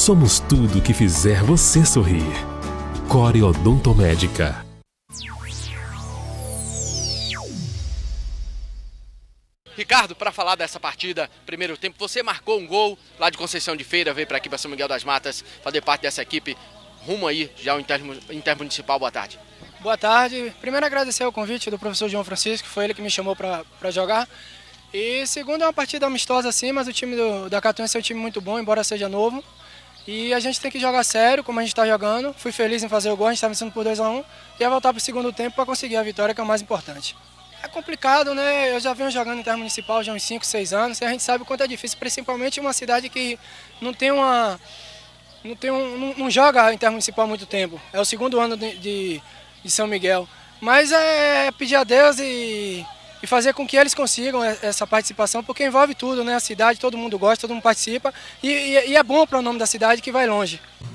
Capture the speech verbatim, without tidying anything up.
Somos tudo que fizer você sorrir. Core Odontomédica. Ricardo, para falar dessa partida, primeiro tempo, você marcou um gol lá de Conceição de Feira, veio para aqui para São Miguel das Matas, fazer parte dessa equipe, rumo aí já ao Intermunicipal. Boa tarde. Boa tarde. Primeiro agradecer o convite do professor João Francisco, foi ele que me chamou para jogar. E segundo, é uma partida amistosa sim, mas o time do, da Catuense é um time muito bom, embora seja novo. E a gente tem que jogar sério, como a gente está jogando. Fui feliz em fazer o gol, a gente está vencendo por dois a um. E é voltar para o segundo tempo para conseguir a vitória, que é o mais importante. É complicado, né? Eu já venho jogando Intermunicipal já há uns cinco, seis anos e a gente sabe o quanto é difícil, principalmente em uma cidade que não tem uma... não, tem um, não, não joga Intermunicipal há muito tempo. É o segundo ano de, de, de São Miguel. Mas é pedir a Deus e, e fazer com que eles consigam essa participação, porque envolve tudo, né? A cidade, todo mundo gosta, todo mundo participa e, e, e é bom para o nome da cidade que vai longe.